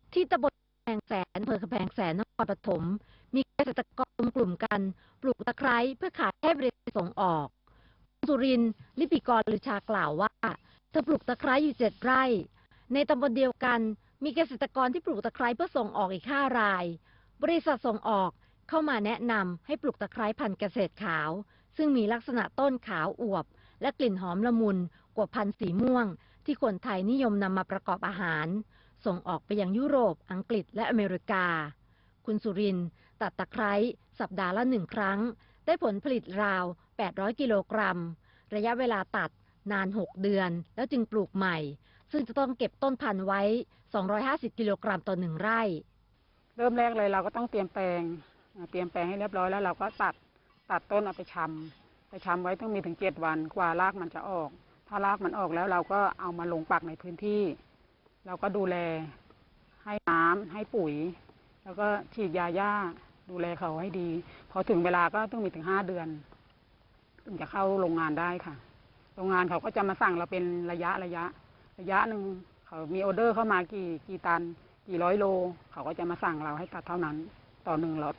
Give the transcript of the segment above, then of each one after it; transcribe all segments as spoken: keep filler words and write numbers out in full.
ที่ตำบลกำแพงแสนอำเภอกำแพงแสนนครปฐมมีเกษตรกรรวมกลุ่มกันปลูกตะไคร้เพื่อขายให้บริษัทส่งออกคุณสุรินทร์ลิปิกรลือชากล่าวว่าเธอปลูกตะไคร้อยู่เจ็ดไร่ในตำบลเดียวกันมีเกษตรกรที่ปลูกตะไคร้เพื่อส่งออกอีกห้ารายบริษัทส่งออกเข้ามาแนะนำให้ปลูกตะไคร้พันธุ์เกษตรขาวซึ่งมีลักษณะต้นขาวอวบและกลิ่นหอมละมุนกว่าพันธุ์สีม่วงที่คนไทยนิยมนำมาประกอบอาหารส่งออกไปยังยุโรปอังกฤษและอเมริกาคุณสุรินทร์ตัดตะไคร้สัปดาห์ละหนึ่งครั้งได้ผลผลิตราวแปดร้อยกิโลกรัมระยะเวลาตัดนานหกเดือนแล้วจึงปลูกใหม่ซึ่งจะต้องเก็บต้นพันธุ์ไว้สองร้อยห้าสิบกิโลกรัมต่อหนึ่งไร่เริ่มแรกเลยเราก็ต้องเตรียมแปลงเตรียมแปลงให้เรียบร้อยแล้วเราก็ตัดตัดต้นเอาไปชำไปชำไว้ต้องมีถึงเจ็ดวันกว่ารากมันจะออกถ้ารากมันออกแล้วเราก็เอามาลงปักในพื้นที่เราก็ดูแลให้น้ำให้ปุ๋ยแล้วก็ฉีดยาหญ้าดูแลเขาให้ดีพอถึงเวลาก็ต้องมีถึงห้าเดือนถึงจะเข้าโรงงานได้ค่ะโรงงานเขาก็จะมาสั่งเราเป็นระยะระยะระยะหนึ่งเขามีออเดอร์เข้ามากี่กี่ตันกี่ร้อยโลเขาก็จะมาสั่งเราให้ตัดเท่านั้นต่อหนึ่งล็อต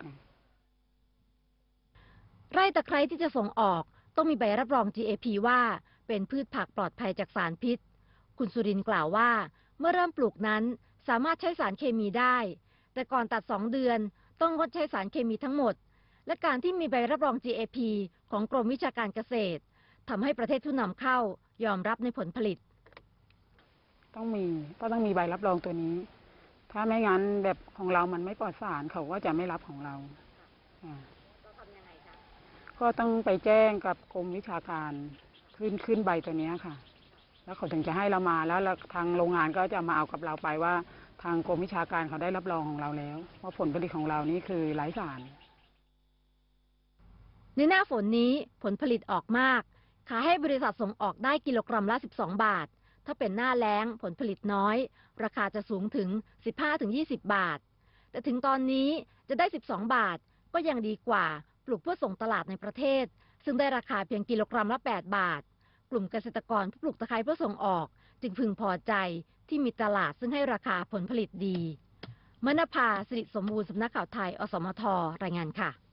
ไร่ตะไคร้ที่จะส่งออกต้องมีใบรับรอง จี เอ พี ว่าเป็นพืชผักปลอดภัยจากสารพิษคุณสุรินทร์กล่าวว่าเมื่อเริ่มปลูกนั้นสามารถใช้สารเคมีได้แต่ก่อนตัดสองเดือนต้องงดใช้สารเคมีทั้งหมดและการที่มีใบรับรอง จี เอ พี ของกรมวิชาการเกษตรทำให้ประเทศผู้นำเข้ายอมรับในผลผลิตต้องมีก็ต้องมีใบรับรองตัวนี้ถ้าไม่งั้นแบบของเรามันไม่ปลอดสารเขาก็จะไม่รับของเราก็ต้องไปแจ้งกับกรมวิชาการขึ้นขึ้นใบตัวนี้ค่ะแล้วเขาถึงจะให้เรามาแล้วทางโรงงานก็จะมาเอากับเราไปว่าทางกรมวิชาการเขาได้รับรองของเราแล้วว่าผลผลิตของเรานี้คือไร้สารในหน้าฝนนี้ผลผลิตออกมากขายให้บริษัทส่งออกได้กิโลกรัมละสิบสองบาทถ้าเป็นหน้าแล้งผลผลิตน้อยราคาจะสูงถึง สิบห้าถึงยี่สิบ บาทแต่ถึงตอนนี้จะได้สิบสองบาทก็ยังดีกว่าปลูกเพื่อส่งตลาดในประเทศซึ่งได้ราคาเพียงกิโลกรัมละแปดบาทกลุ่มเกษตรกรผู้ปลูกตะไคร้เพื่อส่งออกจึงพึงพอใจที่มีตลาดซึ่งให้ราคาผลผลิตดีมณภา สิริสมบูรณ์สำนักข่าวไทยอสมทรายงานค่ะ